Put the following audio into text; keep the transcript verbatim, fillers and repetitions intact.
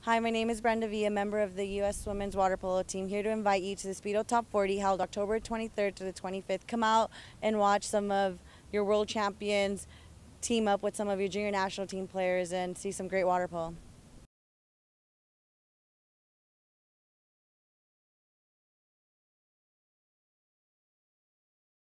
Hi, my name is Brenda Villa, member of the U S Women's Water Polo Team, here to invite you to the Speedo Top forty held October twenty-third to the twenty-fifth. Come out and watch some of your world champions team up with some of your junior national team players and see some great water polo.